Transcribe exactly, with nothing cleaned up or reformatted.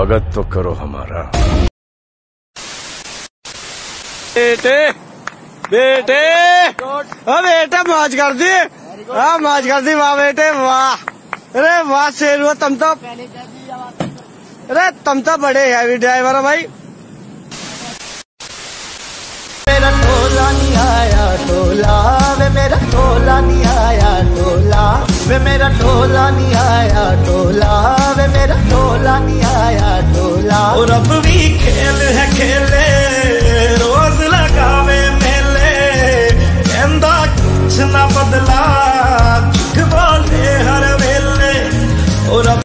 स्वागत तो करो हमारा। बेटे बेटे हाँ बेटे मौज कर दी, हाँ मौज कर दी, वाह बेटे वाह। अरे वाह शेर हुआ तुम तो, अरे तुम तो बड़े हैवी ड्राइवर हो भाई। मेरा टोला नहीं आया टोला वे, मेरा टोला नहीं आया टोला वे, मेरा टोला नहीं आया टोला वे, मेरा टोला नहीं आया टोला। और अब भी खेल है खेले